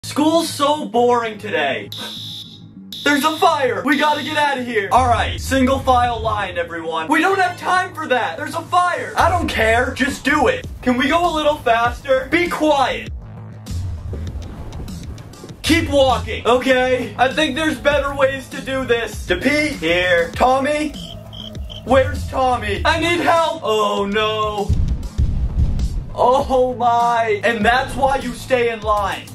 School's so boring today. There's a fire! We gotta get out of here! Alright, single file line, everyone. We don't have time for that! There's a fire! I don't care, just do it. Can we go a little faster? Be quiet! Keep walking, okay? I think there's better ways to do this. To pee? Here. Tommy? Where's Tommy? I need help! Oh no. Oh my. And that's why you stay in line.